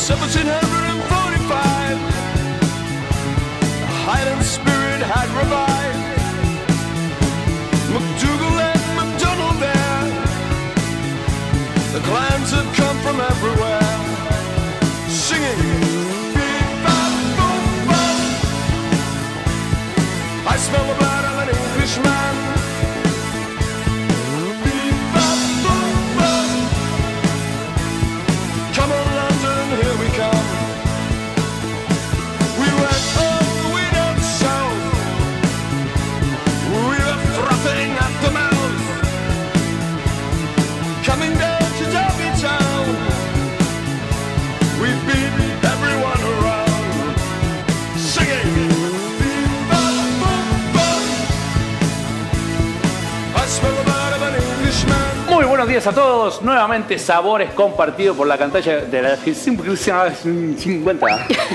1745, the Highland spirit had revived. MacDougall and MacDonald there, the clans had come from everywhere, singing bee-bop-boom-bop. I smell the blood of an Englishman. Bee-bop-boom-bop. Come on London, here we come. We went all the way down south. We were frothing at the mouth, coming down to Derby Town. We beat everyone around, singing bee-bop-boom-bop. I smell the blood of an Englishman. Muy buenos días a todos. Nuevamente Sabores compartido por la pantalla de la 50.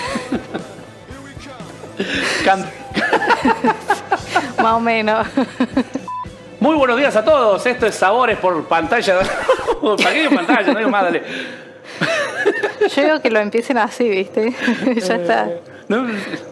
Más o menos. Muy buenos días a todos. Esto es Sabores por pantalla. ¿Para qué digo pantalla? No digo más, dale. Yo digo que lo empiecen así, ¿viste? Ya está. No.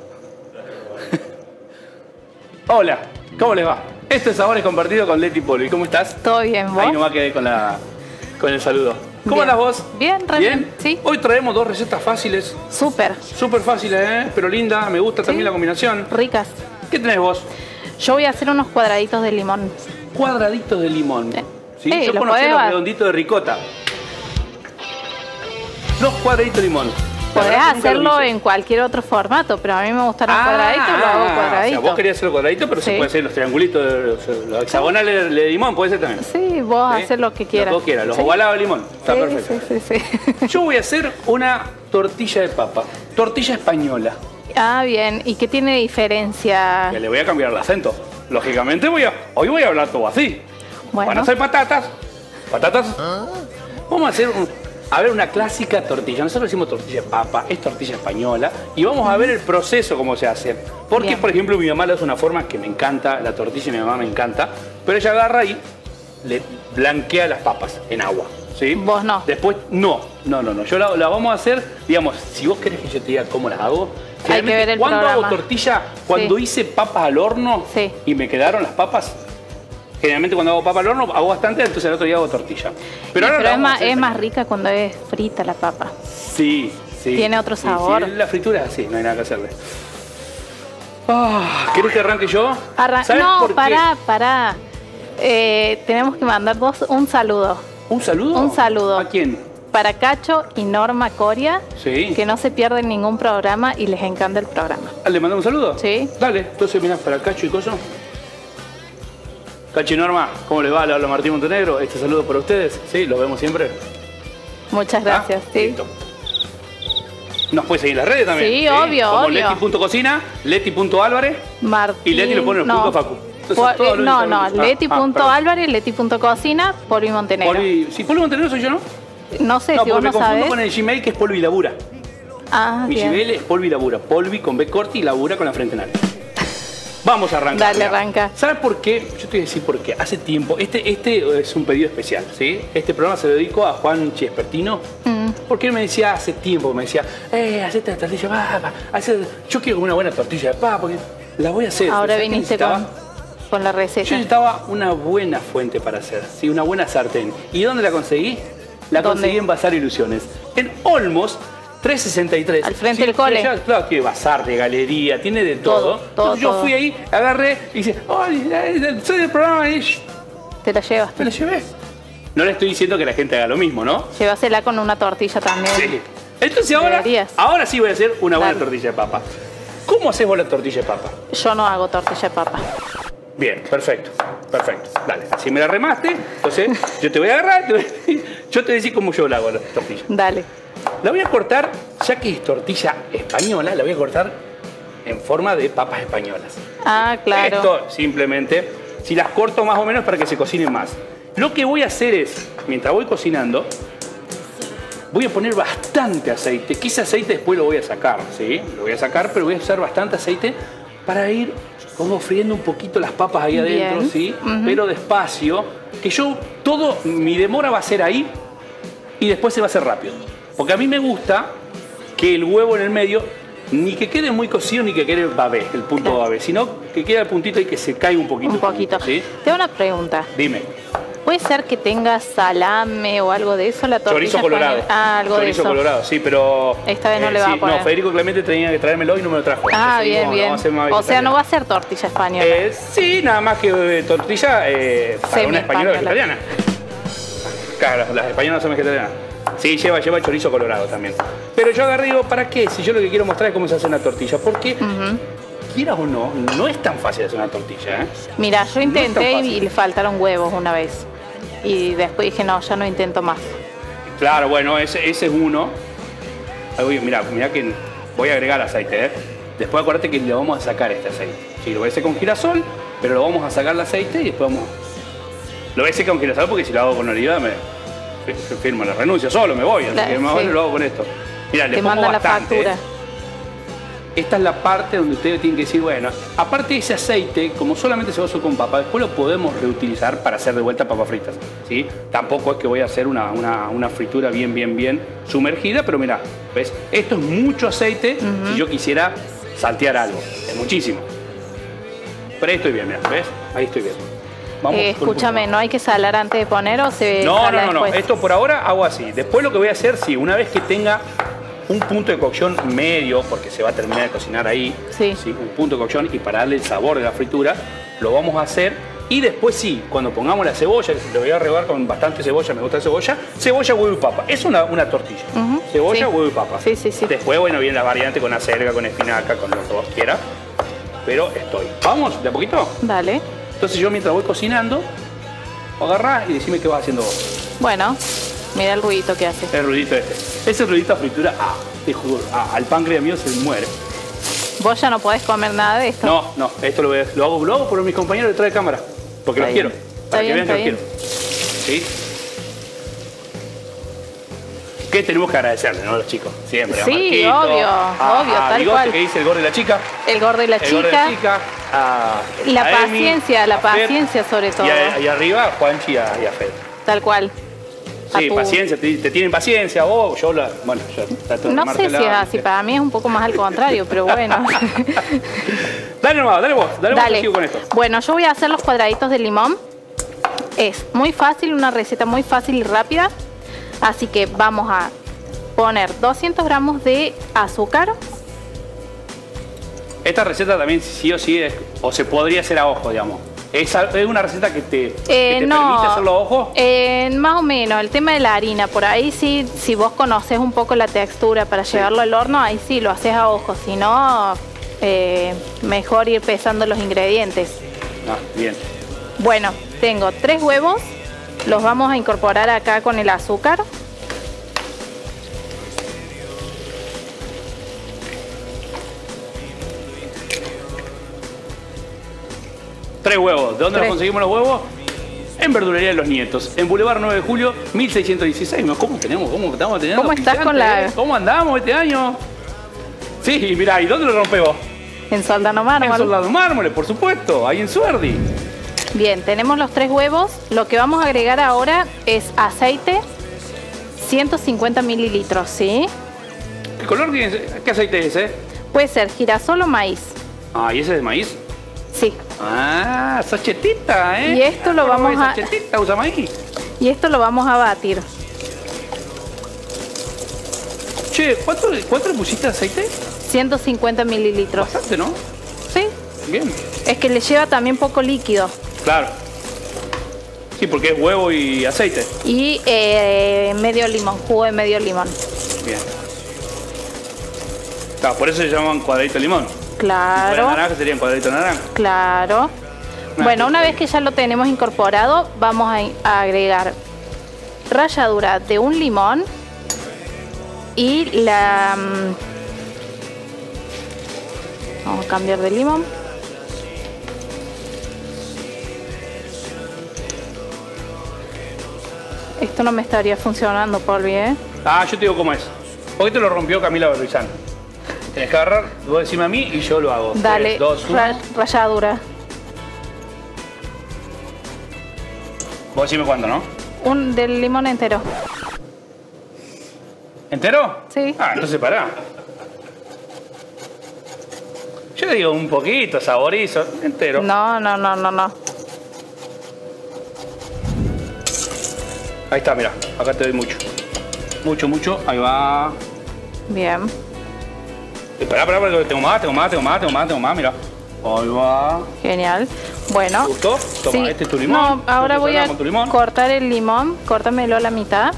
Hola, ¿cómo les va? Esto es Sabores compartido con Leti Poli. ¿Cómo estás? ¿Todo bien, vos? Ahí nomás quedé con el saludo. ¿Cómo Bien. andás vos? Bien, re bien, sí. Hoy traemos dos recetas fáciles. Súper. Súper fáciles, ¿eh? Pero linda. Me gusta también la combinación. Ricas. ¿Qué tenés vos? Yo voy a hacer unos cuadraditos de limón. Cuadraditos de limón. ¿Sí? Yo los conocía podés- los redonditos de ricota. Los cuadraditos de limón. La Podés verdad que nunca hacerlo lo hice. en cualquier otro formato, pero a mí me gustan los cuadraditos, lo hago O sea, cuadraditos. vos querías hacer cuadraditos, pero se Sí. puede hacer los triangulitos, los hexagonales de limón, puede ser también. Sí, vos ¿Sí? haces lo que quieras. Lo que vos quieras, los Sí. ovalados de limón. Está Sí, perfecto. sí. Yo voy a hacer una tortilla de papa. Tortilla española. Ah, bien. ¿Y qué tiene diferencia? Que le voy a cambiar el acento. Lógicamente hoy voy a hablar todo así. Bueno. Van a hacer patatas. Patatas. Vamos a hacer una clásica tortilla. Nosotros decimos tortilla de papa, es tortilla española. Y vamos a ver el proceso, cómo se hace. Porque, Bien. por ejemplo, mi mamá lo hace de una forma que me encanta. La tortilla de mi mamá me encanta. Pero ella agarra y le blanquea las papas en agua. ¿Sí? Vos no. Después, no. Yo la vamos a hacer, digamos, si vos querés que yo te diga cómo las hago. Hay que ver el cuando hago programa. tortilla, cuando Sí. hice papas al horno Sí. y me quedaron las papas, generalmente cuando hago papa al horno hago bastante, entonces el otro día hago tortilla. Pero ahora la Pero vamos a hacer es más española. rica cuando es frita la papa. Sí. Tiene otro sabor. Sí, la fritura es así, no hay nada que hacerle. ¿Querés que arranque yo? ¿Sabes No, por qué? pará. Tenemos que mandar un saludo. ¿Un saludo? Un saludo. ¿A quién? Para Cacho y Norma Coria, Sí. que no se pierden ningún programa y les encanta el programa. ¿Le mandamos un saludo? Sí. Dale, entonces mirá, para Cacho y Coso. Cacho y Norma, ¿cómo le va? Le habla Martín Montenegro. Este saludo para ustedes. Sí, los vemos siempre. Muchas gracias. ¿Ah? Sí. Listo. Nos puede seguir en las redes también. Sí, obvio, Como obvio. Leti.cocina, Leti.álvarez Martín, y Leti lo pone en los puntos Facu. Entonces, todo lo no, Instagram. Leti.álvarez, Leti.cocina, Polvi Montenegro. Si Polvi Montenegro soy yo, ¿no? No sé No, si porque vos me no confundo sabés. con el Gmail que es Polvi Labura. Ah, Mi bien. Gmail es Polvi Labura. Polvi con B corta y Labura con la frente en alto. Vamos a arrancar. Dale, arranca. ¿Sabes por qué? Yo te voy a decir por qué. Hace tiempo, este es un pedido especial, ¿sí? Este programa se lo dedico a Juan Chiespertino. Porque él me decía hace tiempo, hacete la tortilla de papa. Yo quiero comer una buena tortilla de papa, porque la voy a hacer. Ahora ¿Sabes qué viniste necesitaba? con la Yo receta. necesitaba una buena fuente para hacer, ¿sí? Una buena sartén. ¿Y dónde la conseguí? La ¿Dónde? conseguí en Bazar Ilusiones. En Olmos 363. Al frente del cole. Claro, tiene bazar de galería, tiene de todo. Entonces yo fui ahí, agarré y dije, soy del programa y Te la llevas. me la llevé. No le estoy diciendo que la gente haga lo mismo, ¿no? Llévasela con una tortilla también. Sí. Entonces Deberías. ahora sí voy a hacer una buena Dale. tortilla de papa. ¿Cómo haces vos la tortilla de papa? Yo no hago tortilla de papa. Bien, perfecto. Dale, así me la remaste, entonces yo te voy a agarrar, yo te voy a decir cómo yo la hago la tortilla. Dale. La voy a cortar, ya que es tortilla española, la voy a cortar en forma de papas españolas. Ah, claro. Esto simplemente, si las corto más o menos para que se cocinen más. Lo que voy a hacer es, mientras voy cocinando, voy a poner bastante aceite, que ese aceite después lo voy a sacar, ¿sí? Lo voy a sacar, pero voy a usar bastante aceite para ir como friendo un poquito las papas ahí adentro, Bien. ¿sí? Pero despacio, que mi demora va a ser ahí y después se va a hacer rápido. Porque a mí me gusta que el huevo en el medio ni que quede muy cocido ni que quede babé, el punto Claro. babé, sino que quede el puntito y que se caiga un poquito. Un poquito. ¿Sí? Tengo una pregunta. Dime. ¿Puede ser que tenga salame o algo de eso la tortilla Chorizo colorado. española? Ah, algo Chorizo de eso. colorado, sí, pero... Esta vez no le va a poner. No, Federico Clemente tenía que traérmelo y no me lo trajo. Ah, Entonces, bien, no, bien. vamos a hacer más O sea, no vegetariano. va a ser tortilla española. Sí, nada más que tortilla para una española vegetariana. Claro, las españolas son vegetarianas. Sí, lleva chorizo colorado también. Pero yo agarré y digo, ¿para qué? Si yo lo que quiero mostrar es cómo se hace una tortilla. Porque, quieras o no, no es tan fácil hacer una tortilla, ¿eh? Mira, yo intenté fácil. y le faltaron huevos una vez. Y después dije, no, ya no intento más. Claro, bueno, ese es uno. Mira que voy a agregar aceite, ¿eh? Después acuérdate que le vamos a sacar este aceite. Sí, lo voy a hacer con girasol, pero lo vamos a sacar el aceite y después vamos... Lo voy a hacer con girasol porque si lo hago con oliva me firmo la renuncia solo, me voy. Así Claro, que más sí. vale lo hago con esto. Mira, le Te pongo mandan la bastante, factura. ¿eh? Esta es la parte donde ustedes tienen que decir, bueno, aparte de ese aceite, como solamente se usa con papa, después lo podemos reutilizar para hacer de vuelta papas fritas, ¿sí? Tampoco es que voy a hacer una fritura bien sumergida, pero mira, ¿ves? Esto es mucho aceite si yo quisiera saltear algo, es muchísimo. Pero ahí estoy bien, mira, ¿ves? Ahí estoy bien. Vamos con un Escúchame, poco ¿no hay que salar antes de poner o se más. sala No. después? Esto por ahora hago así. Después lo que voy a hacer, sí, una vez que tenga un punto de cocción medio, porque se va a terminar de cocinar ahí, Sí. un punto de cocción y para darle el sabor de la fritura, lo vamos a hacer. Y después sí, cuando pongamos la cebolla, que lo voy a regar con bastante cebolla, me gusta la cebolla, huevo y papa. Es una tortilla. Cebolla, sí. huevo y papa. Sí, sí, sí. Después, bueno, viene la variante con acelga, con espinaca, con lo que vos quieras. Pero estoy. ¿Vamos? ¿De a poquito? Dale. Entonces yo mientras voy cocinando, agarrás y decime qué vas haciendo vos. Bueno, mira el ruidito que hace. El ruidito este. Ese ruidito a fritura, te juro, al páncreas mío se muere. Vos ya no podés comer nada de esto. No, esto lo hago por mis compañeros detrás de cámara. Porque Está los bien. quiero. Está Para que bien, vean que está los quiero. ¿Sí? ¿Qué tenemos que agradecerle, no, los chicos? Siempre. a Sí, Marquito, obvio, tal Bigote, cual. que dice el gordo y la chica. El gordo y la El gordo y la chica. chica. La a Emi, paciencia, la a Fer, paciencia sobre todo. Y arriba, Juanchi y a Fed. Tal cual. A Sí, tu- paciencia, te tienen paciencia, vos, yo trato de No remarte sé la- si es así, para mí es un poco más al contrario, pero bueno. Dale nomás, dale vos, Dale. sigo con esto. Bueno, yo voy a hacer los cuadraditos de limón. Es muy fácil, una receta muy fácil y rápida. Así que vamos a poner 200 gramos de azúcar. Esta receta también sí o sí es, o se podría hacer a ojo, digamos. Es una receta que te permite hacerlo a ojo. Más o menos, el tema de la harina, por ahí sí, si vos conoces un poco la textura para llevarlo al horno, ahí sí lo haces a ojo, si no, mejor ir pesando los ingredientes. Bien. Bueno, tengo 3 huevos, los vamos a incorporar acá con el azúcar. Tres huevos. ¿De dónde los Tres. conseguimos los huevos? En Verdulería de los Nietos, en Boulevard 9 de Julio, 1616. ¿Cómo estamos teniendo? ¿Cómo estás con auspiciantes, la- eh? ¿Cómo andamos este año? Sí, mirá, ¿y dónde lo rompemos? En Soldano En Mármol. Soldado Mármoles, por supuesto, ahí en Suerdi. Bien, tenemos los 3 huevos. Lo que vamos a agregar ahora es aceite, 150 mililitros, ¿sí? ¿Qué color tiene? ¿Qué aceite es ese? Puede ser girasol o maíz. Ah, ¿y ese es de maíz? Sí. Ah, esa chetita, ¿eh? Y esto lo vamos esa a- chetita usa maíz. Y esto lo vamos a batir. Che, ¿cuánto le pusiste de aceite? 150 mililitros. Bastante, ¿no? Sí. Bien. Es que le lleva también poco líquido. Claro. Sí, porque es huevo y aceite. Y medio limón, jugo de medio limón. Bien. Claro, por eso se llaman cuadradito de limón. Si fuera Claro, naranja serían cuadradito de naranja. claro. Bueno, una vez que ya lo tenemos incorporado, vamos a agregar ralladura de un limón y vamos a cambiar de limón. Esto no me estaría funcionando, Polvi, ¿eh? Ah, yo te digo cómo es. Hoy te lo rompió Camila Berrizán. Tenés que agarrar, vos decime a mí y yo lo hago. Dale, 3, 2, 1. ralladura. Vos decime cuándo, ¿no? Del limón entero. ¿Entero? Sí. Ah, entonces pará. Yo digo un poquito, saborizo, entero. No. Ahí está, mira, acá te doy mucho. Mucho, ahí va. Bien. Esperá, tengo más, mira. Ahí va. Genial. Bueno. ¿Te gustó? Toma, sí. este es tu limón. No, ahora voy a con tu limón. cortar el limón. Córtamelo a la mitad.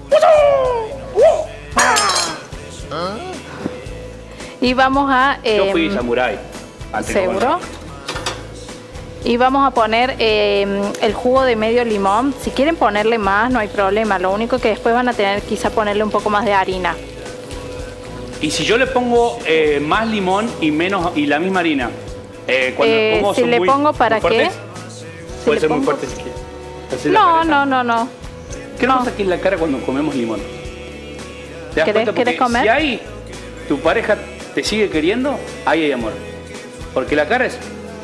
Y vamos a... Yo fui samurái. ¿Seguro? Y vamos a poner el jugo de medio limón. Si quieren ponerle más, no hay problema. Lo único que después van a tener quizá ponerle un poco más de harina. Y si yo le pongo más limón y la misma harina, cuando pongo si son le muy, pongo para muy fuertes, qué, puede si ser le muy pongo... fuerte si quieres. Así la cabeza. No. ¿Qué No. nos pasa aquí en la cara cuando comemos limón? ¿Te das cuenta? ¿Querés Porque comer? si ahí tu pareja te sigue queriendo, ahí hay amor. Porque la cara es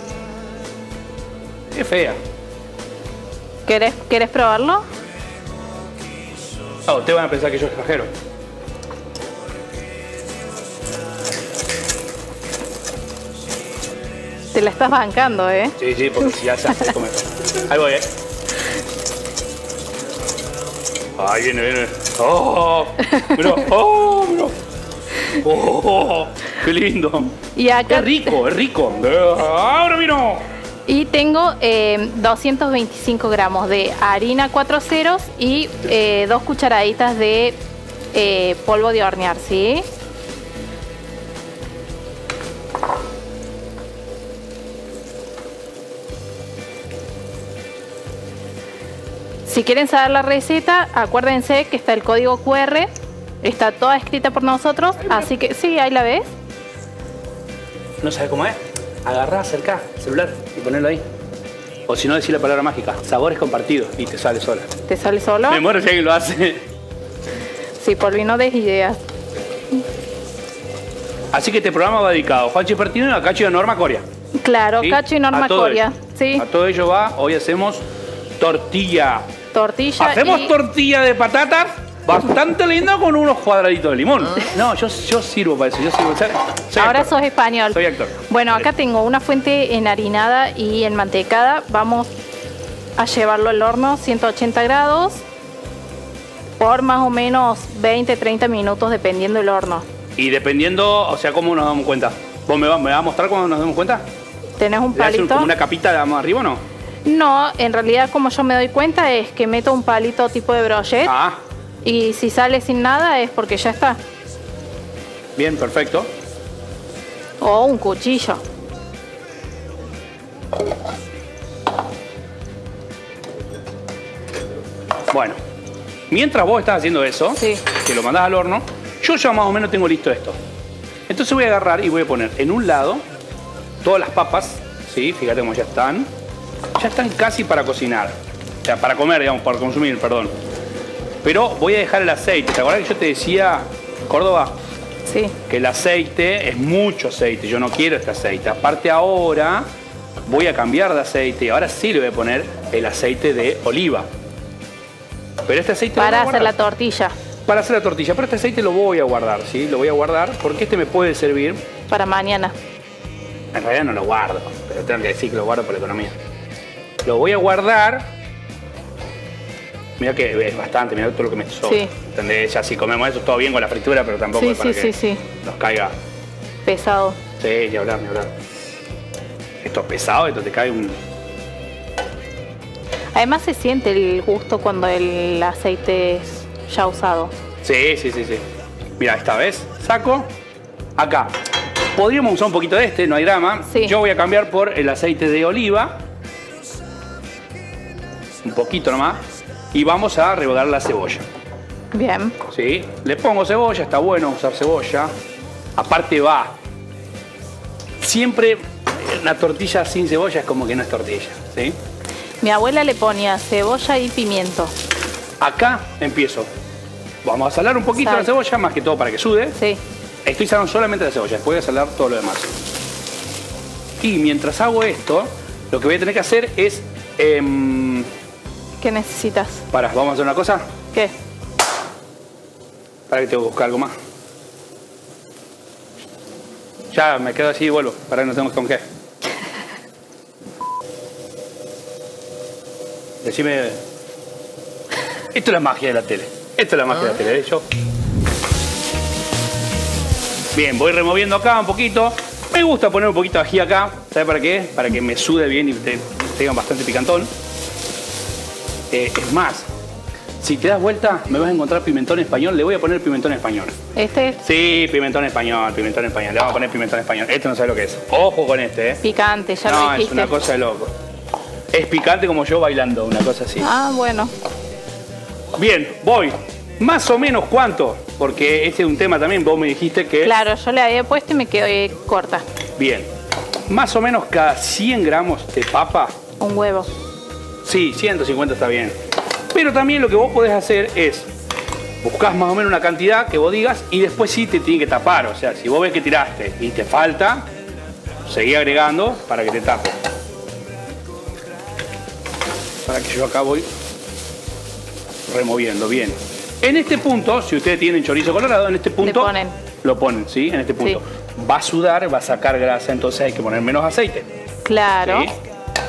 fea. ¿Querés probarlo? Ah, ustedes van a pensar que yo exagero. Te la estás bancando, ¿eh? Sí, porque si ya se hace comer. Ahí voy, Ahí viene. ¡Oh! Mirá, mirá. ¡Oh! ¡Qué lindo! Y acá... Es rico. ¡Ahora vino! Y tengo 225 gramos de harina 4 ceros y 2 cucharaditas de polvo de hornear, ¿sí? Si quieren saber la receta, acuérdense que está el código QR, está toda escrita por nosotros, así que sí, ahí la ves. ¿No sabes cómo es? Agarrá, acercá el celular y ponelo ahí. O si no, decir la palabra mágica. Sabores compartidos y te sale sola. ¿Te sale solo? Me muero si alguien lo hace. Sí, Polvi, no des ideas. Así que este programa va dedicado a Juanchi Pertino y a Cacho y a Norma Coria. Claro, ¿Sí? Cacho y Norma A todo Coria. ello. Sí, A todo ello va. Hoy hacemos tortilla. tortilla Hacemos y... tortilla de patatas bastante linda con unos cuadraditos de limón. No, yo sirvo para eso. Yo sirvo. Soy Ahora actor. sos español. Soy actor. Bueno, acá tengo una fuente enharinada y enmantecada. Vamos a llevarlo al horno 180 grados por más o menos 20-30 minutos dependiendo del horno. Y dependiendo, o sea, ¿cómo nos damos cuenta? ¿Vos me vas a mostrar cuando nos demos cuenta? ¿Tenés un ¿Le haces palito? como una capita de más arriba o no? No, en realidad como yo me doy cuenta es que meto un palito tipo de brochet Ah, y si sale sin nada es porque ya está. bien, perfecto. O un cuchillo. Bueno, mientras vos estás haciendo eso, Sí. que lo mandás al horno, yo ya más o menos tengo listo esto. Entonces voy a agarrar y voy a poner en un lado todas las papas, ¿sí? Fíjate cómo ya están. Ya están casi para cocinar. O sea, para comer, digamos, para consumir, perdón. Pero voy a dejar el aceite. ¿Te acuerdas que yo te decía, Córdoba, Sí. que el aceite es mucho aceite? Yo no quiero este aceite. Aparte ahora voy a cambiar de aceite y ahora sí le voy a poner el aceite de oliva. Pero este aceite lo Para voy a hacer la guardar. tortilla. Para hacer la tortilla. Pero este aceite lo voy a guardar, ¿sí? Lo voy a guardar porque este me puede servir. Para mañana. En realidad no lo guardo, pero tengo que decir que lo guardo por la economía. Lo voy a guardar. Mira que es bastante, mira todo lo que me sobra. Sí. ¿Entendés? Ya si comemos eso, todo bien con la fritura, pero tampoco Sí, es para sí, que sí. nos caiga. Pesado. Sí, ni hablar, ni hablar. Esto es pesado, esto te cae un... Además se siente el gusto cuando el aceite es ya usado. Sí. Mira, esta vez saco acá. Podríamos usar un poquito de este, no hay drama. Sí. Yo voy a cambiar por el aceite de oliva. Un poquito nomás. Y vamos a rehogar la cebolla. Bien. ¿Sí? Le pongo cebolla, está bueno usar cebolla. Aparte va. Siempre una tortilla sin cebolla es como que no es tortilla, ¿sí? Mi abuela le ponía cebolla y pimiento. Acá empiezo. Vamos a salar un poquito Sal. la cebolla, más que todo para que sude. Sí. Estoy salando solamente la cebolla, después voy a salar todo lo demás. Y mientras hago esto, lo que voy a tener que hacer es... ¿Qué necesitas? vamos a hacer una cosa. ¿Qué? Para que tengo que buscar algo más. Ya, me quedo así y vuelvo, para que no tengo con qué. Decime... Esto es la magia de la tele. Esto es la magia de la tele, ¿eh? Yo... Bien, voy removiendo acá un poquito. Me gusta poner un poquito de ají acá. ¿Sabe para qué? Para que me sude bien y tenga bastante picantón. Es más, si te das vuelta, me vas a encontrar pimentón español. Le voy a poner pimentón español. ¿Este? Sí, pimentón español, pimentón español. Le vamos a poner pimentón español. Este no sabe lo que es. Ojo con este, ¿eh? Picante, ya lo No, dijiste. es una cosa de loco. Es picante como yo bailando, una cosa así. Ah, bueno. Bien, voy. Más o menos cuánto, porque este es un tema también, vos me dijiste que... Claro, yo le había puesto y me quedé corta. Bien. Más o menos cada 100 gramos de papa. Un huevo. Sí, 150 está bien. Pero también lo que vos podés hacer es... Buscás más o menos una cantidad que vos digas y después sí te tiene que tapar. O sea, si vos ves que tiraste y te falta, seguí agregando para que te tape. Para que yo acá voy removiendo, bien. En este punto, si ustedes tienen chorizo colorado, en este punto... Le ponen. Lo ponen, ¿sí? En este punto. Sí. Va a sudar, va a sacar grasa, entonces hay que poner menos aceite. Claro. ¿Sí?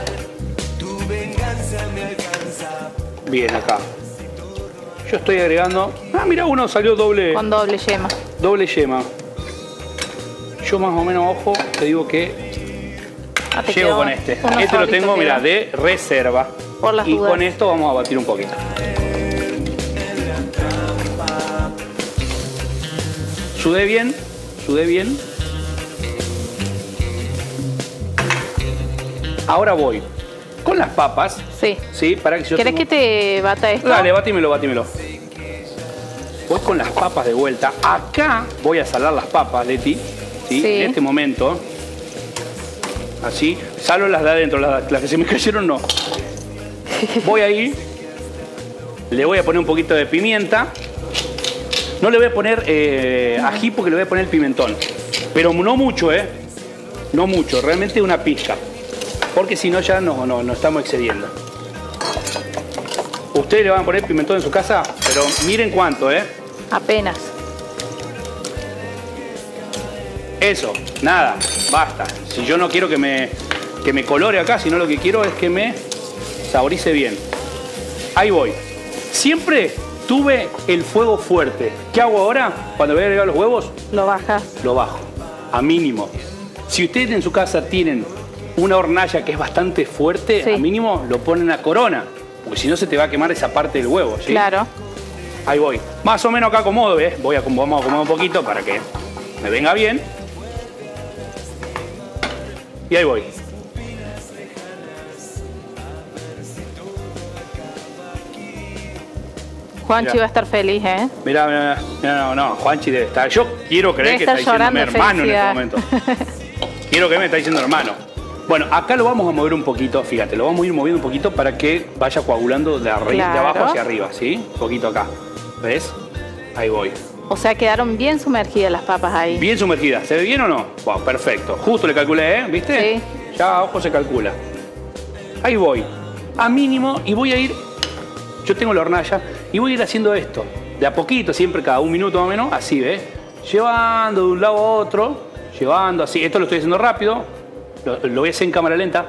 Bien, acá. Yo estoy agregando... Ah, mira, uno salió doble... Con doble yema. Doble yema. Yo más o menos, ojo, te digo que Ah, te llego quedó con este. uno Este lo solito tengo, quedó. mira, de reserva. Por las y dudas. con esto vamos a batir un poquito. Sudé bien, sudé bien. Ahora voy con las papas. Sí. Sí, para que yo ¿Querés que te bata esto? Dale, bátimelo, bátimelo. Voy con las papas de vuelta. Acá voy a salar las papas, Leti. ¿Sí? Sí. En este momento. Así. Salvo las de adentro, las que se me cayeron no. Voy ahí. Le voy a poner un poquito de pimienta. No le voy a poner ají porque le voy a poner pimentón. Pero no mucho, ¿eh? No mucho, realmente una pizca. Porque si no ya no estamos excediendo. Ustedes le van a poner pimentón en su casa, pero miren cuánto, ¿eh? Apenas. Eso, nada, basta. Si yo no quiero que me colore acá, sino lo que quiero es que me saborice bien. Ahí voy. Siempre tuve el fuego fuerte. ¿Qué hago ahora? Cuando voy a agregar los huevos, Lo bajas. lo bajo a mínimo. Si ustedes en su casa tienen una hornalla que es bastante fuerte, Sí. a mínimo lo ponen a corona, porque si no se te va a quemar esa parte del huevo, ¿sí? Claro. Ahí voy. Más o menos acá acomodo, ¿ves? Vamos a acomodar un poquito para que me venga bien. Y ahí voy. Juanchi Mirá. va a estar feliz, ¿eh? Mirá, no, Juanchi debe estar. Yo quiero creer que está Debe estar diciéndome llorando de hermano en este felicidad. momento. Quiero que me está diciendo hermano. Bueno, acá lo vamos a mover un poquito, fíjate, lo vamos a ir moviendo un poquito para que vaya coagulando de Claro. abajo hacia arriba, ¿sí? Un poquito acá. ¿Ves? Ahí voy. O sea, quedaron bien sumergidas las papas ahí. Bien sumergida. ¿Se ve bien o no? Wow, perfecto. Justo le calculé, ¿eh? ¿Viste? Sí. Ya a ojo se calcula. Ahí voy. A mínimo y voy a ir... Yo tengo la hornalla y voy a ir haciendo esto. De a poquito, siempre cada un minuto más o menos. Así, ¿ves? Llevando de un lado a otro. Llevando así. Esto lo estoy haciendo rápido. Lo voy a hacer en cámara lenta.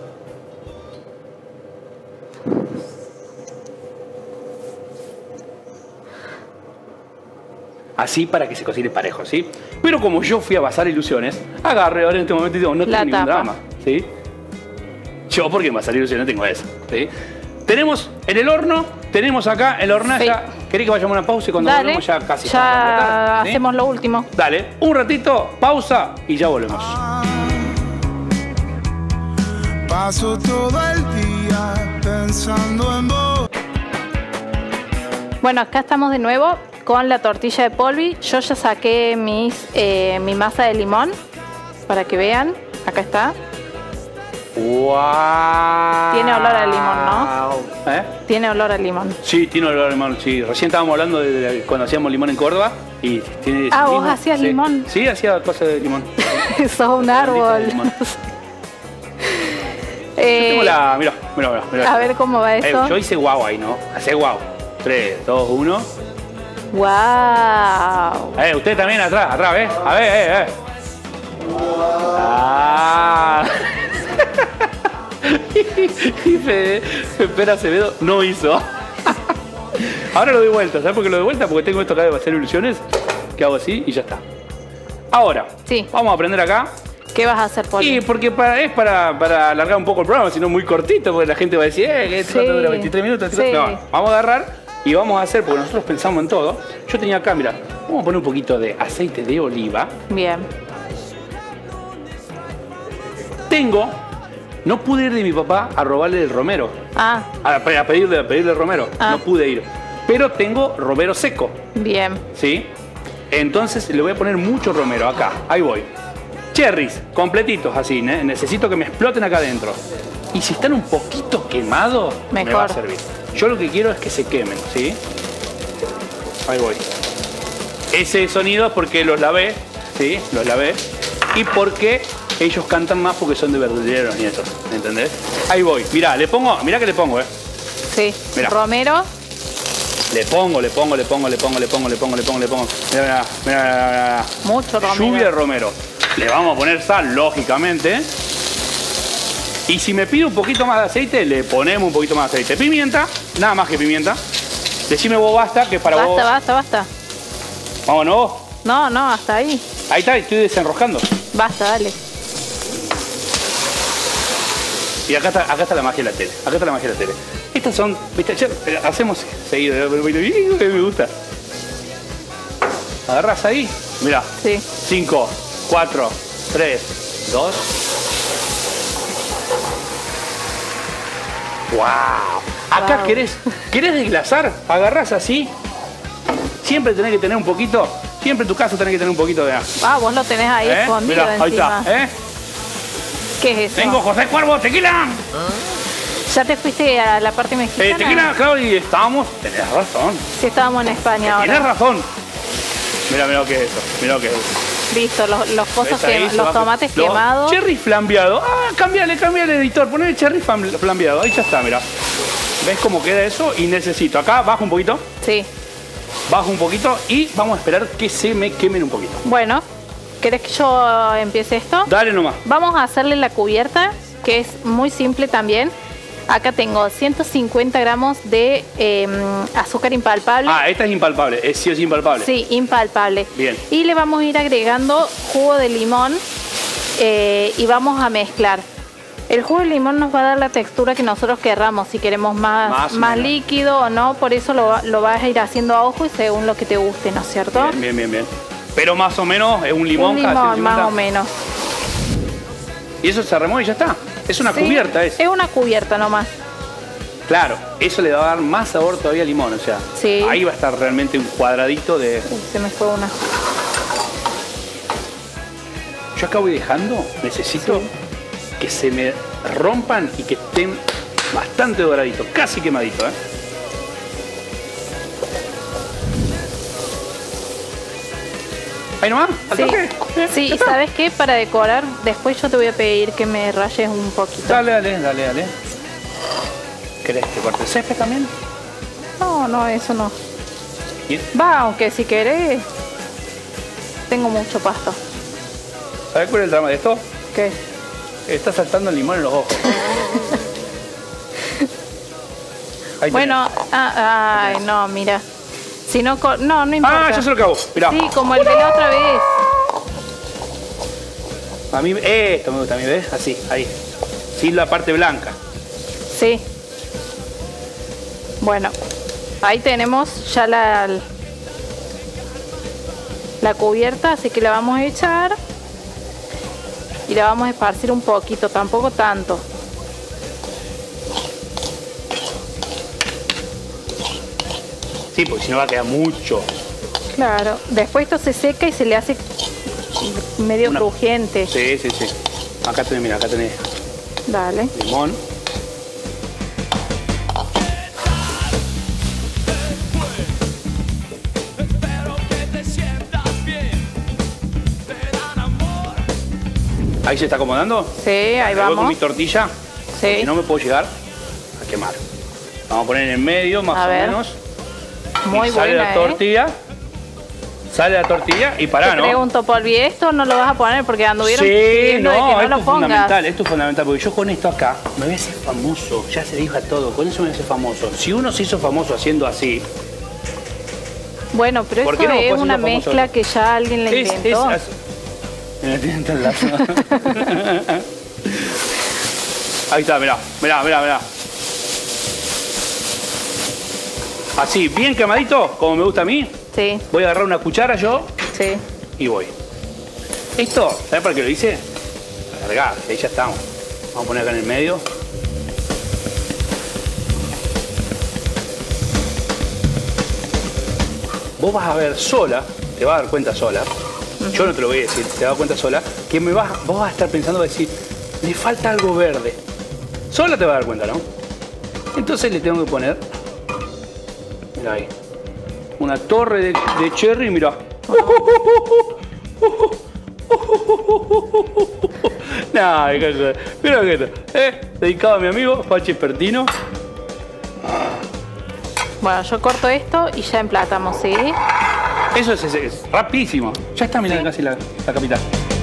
Así para que se cocine parejo, ¿sí? Pero como yo fui a basar ilusiones, agarré ahora en este momento y digo, no La tengo ningún tapa. drama, ¿sí? Yo porque en basar ilusiones tengo eso, ¿sí? Tenemos en el horno, tenemos acá en la hornalla. Sí. ¿Querés que vayamos a una pausa y cuando Dale. volvemos ya casi Ya vamos a completar, ¿sí? hacemos lo último. Dale, un ratito, pausa y ya volvemos. Paso todo el día pensando en vos. Bueno, acá estamos de nuevo con la tortilla de polvi. Yo ya saqué mi masa de limón para que vean. Acá está. ¡Wow! Tiene olor a limón, ¿no? ¿Eh? Tiene olor a limón. Sí, tiene olor a limón, sí. Recién estábamos hablando de cuando hacíamos limón en Córdoba y tiene ese Ah, ¿vos mismo, hacías sí. limón? Sí, hacía cosas de limón. Sos un árbol. limón. Tengo la... Mirá. A ver cómo va eso. Yo hice guau ahí, ¿no? Hacé guau. 3, 2, 1. ¡Wow! Usted también atrás, ¿ves? A ver. Ah. Y Pedro Acevedo no hizo. Ahora lo doy vuelta, ¿sabes por qué lo doy vuelta? Porque tengo esto acá de hacer ilusiones, que hago así y ya está. Ahora, Sí. vamos a aprender acá. ¿Qué vas a hacer, Poli? Y porque es para alargar un poco el programa, sino muy cortito, porque la gente va a decir, que esto dura 23 minutos. Sí. No, vamos a agarrar y vamos a hacer, porque nosotros pensamos en todo. Yo tenía acá, mira, vamos a poner un poquito de aceite de oliva. Bien. No pude ir de mi papá a robarle el romero, Ah, a pedirle el romero. Ah. No pude ir. Pero tengo romero seco, bien. ¿sí? Entonces le voy a poner mucho romero acá. Ahí voy. Cherries, completitos así, ¿eh? Necesito que me exploten acá adentro. Y si están un poquito quemados, me va a Mejor. servir. Yo lo que quiero es que se quemen, ¿sí? Ahí voy. Ese sonido es porque los lavé, ¿sí? Los lavé. Y porque ellos cantan más porque son de verduleros nietos, ¿entendés? Ahí voy. Mirá que le pongo, Sí. Mirá. Romero. Le pongo. Mirá. Mucho romero. Lluvia de romero. Le vamos a poner sal, lógicamente. Y si me pide un poquito más de aceite, le ponemos un poquito más de aceite. Pimienta, nada más que pimienta. Decime vos basta, que para vos... Basta. Vámonos vos. No, hasta ahí. Ahí está, estoy desenroscando. Basta, dale. Y acá está la magia de la tele. Estas son, viste, hacemos seguido, me gusta. Agarras ahí, mirá. Sí. 5, 4, 3, 2. ¡Wow! Acá Wow. ¿Querés desglasar? Agarrás así. Siempre tenés que tener un poquito. Siempre en tu casa tenés que tener un poquito de... Ah, vos lo tenés ahí escondido Mirá, ahí encima. está, ¿Qué es eso? Tengo José Cuervo, tequila. ¿Ya te fuiste a la parte mexicana? Tequila, claro, y estábamos... Tenés razón. Sí, estábamos en España ahora. Tienes razón. Mira lo que es eso. Mira lo que es. Listo, los cosas ¿Ves ahí? Se los va- tomates los quemados. Cherry flambeado. Ah, cambiale, editor. Ponele cherry flambeado. Ahí ya está, mira. ¿Ves cómo queda eso? Y necesito. Acá bajo un poquito. Sí. Bajo un poquito y vamos a esperar que se me quemen un poquito. Bueno, ¿querés que yo empiece esto? Dale nomás. Vamos a hacerle la cubierta, que es muy simple también. Acá tengo 150 gramos de azúcar impalpable. Ah, esta es impalpable. Es sí o sí impalpable. Sí, impalpable. Bien. Y le vamos a ir agregando jugo de limón y vamos a mezclar. El jugo de limón nos va a dar la textura que nosotros querramos, si queremos Más más o menos. líquido o no, por eso lo vas a ir haciendo a ojo y según lo que te guste, ¿no es cierto? Bien. Pero más o menos es un limón, Un cada limón, 150. más o menos. Y eso se remueve y ya está. Es una Sí, cubierta, es una cubierta nomás. Claro, eso le va a dar más sabor todavía al limón. O sea, Sí. ahí va a estar realmente un cuadradito de... Uy, se me fue una. Yo acá voy dejando, necesito que se me rompan y que estén bastante doraditos, casi quemaditos, ¿eh? Ahí nomás, al Sí, toque. sí, Ya está. ¿sabes qué? Para decorar, después yo te voy a pedir que me rayes un poquito. Dale. ¿Querés que corte el césped también? No, eso no. ¿Y? Va, aunque si querés, tengo mucho pasto. ¿Sabés cuál es el drama de esto? ¿Qué? Está saltando el limón en los ojos. Ahí Bueno, ay, no, mira. Si no, no tenés. importa. Ah, ya se lo acabó. Mirá. Sí, como el de la otra vez. A mí esto me gusta, a mí, ¿ves? Así, ahí. Sin la parte blanca. Sí. Bueno, ahí tenemos ya la cubierta, así que la vamos a echar y la vamos a esparcir un poquito, tampoco tanto. Sí, porque si no va a quedar mucho. Claro, después esto se seca y se le hace medio crujiente. Sí. Acá tenés, mira, acá tenés Dale. limón. Ahí se está acomodando. Sí, ahí Voy con mi vamos. tortilla. Sí. Y no me puedo llegar a quemar. Vamos a poner en el medio, más A o ver. menos. Muy y sale buena, la tortilla. Sale la tortilla y pará, Te ¿no? pregunto, Polvi, esto no lo vas a poner porque anduvieron Sí, pidiendo de que no esto lo es pongas. fundamental, esto es fundamental, porque yo con esto acá me voy a hacer famoso, ya se dijo a todo, con eso me voy a hacer famoso. Si uno se hizo famoso haciendo así, Bueno, pero ¿por esto qué no es vos una sos famoso? mezcla que ya alguien la inventó. Mira, tiene tal lazo. Ahí está, mirá. Así, bien quemadito, como me gusta a mí. Sí, Voy a agarrar una cuchara yo sí. y voy. Esto, ¿sabes para qué lo hice? Para cargar, ahí ya estamos. Vamos a poner acá en el medio. Vos vas a ver sola, te vas a dar cuenta sola, yo no te lo voy a decir, te vas a dar cuenta sola, que vos vas a estar pensando, decir, le falta algo verde. Sola te vas a dar cuenta, ¿no? Entonces le tengo que poner, mira ahí, una torre de cherry, mira. Nah, mira que dedicado a mi amigo Fachi Pertino. Bueno, yo corto esto y ya emplatamos, ¿sí? Eso es rapidísimo. Ya está, mirá, casi la capital.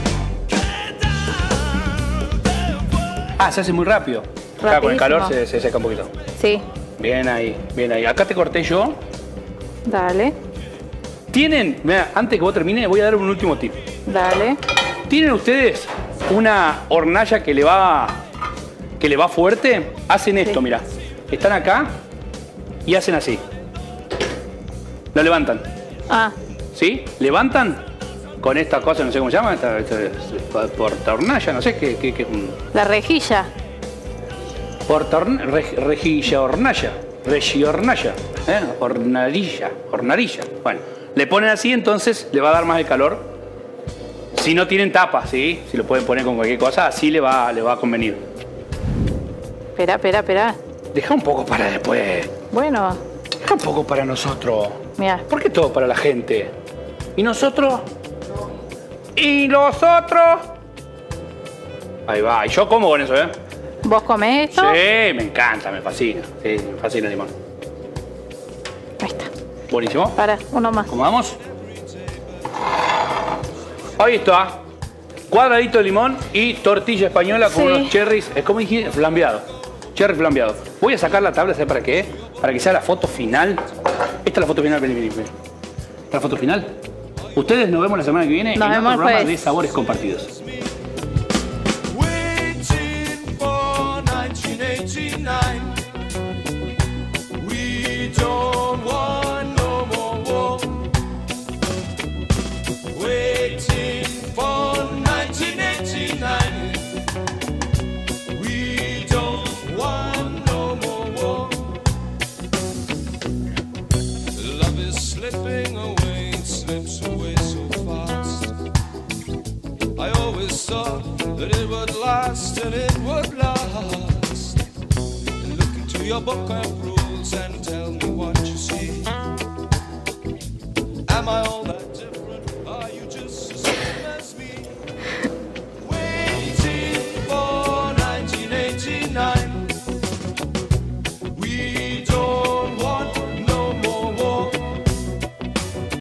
Ah, se hace muy rápido. Acá con el calor se seca un poquito. Sí. Bien ahí, bien ahí. Acá te corté yo. Dale, Tienen, mirá, antes que vos termine, voy a dar un último tip. dale. ¿Tienen ustedes una hornalla que le va fuerte? Hacen esto, Sí. mirá. Están acá y hacen así. Lo levantan. Ah, ¿Sí? Levantan con esta cosa, no sé cómo se llama, esta portahornalla, no sé qué. la rejilla. Rejilla, hornalla, regihornalla, hornarilla. Bueno, le ponen así, entonces le va a dar más de calor. Si no tienen tapa, ¿sí? Si lo pueden poner con cualquier cosa, así le va a convenir. Espera. Deja un poco para después. Bueno, Deja un poco para nosotros. mira. ¿Por qué todo para la gente? ¿Y nosotros? ¿Y los otros? Ahí va. Y yo como con eso, ¿eh? ¿Vos comés esto? Sí, me encanta, me fascina. Sí, me fascina el limón. Ahí está. Buenísimo. Para, uno más. ¿Cómo vamos? Ahí está. Cuadradito de limón y tortilla española con Sí. unos cherries. Es como dije, flambeado. Cherry flambeado. Voy a sacar la tabla, ¿sabes para qué? Para que sea la foto final. Esta es la foto final, vení. La foto final. Ustedes nos vemos la semana que viene Nos en vemos otro programa pues. de Sabores Compartidos. Waiting for 1989. We don't want no more war. Waiting for 1989. We don't want no more war. Love is slipping away, it slips away so fast. I always thought that it would last and it would last. Look into your book of rules and tell me what you see. Am I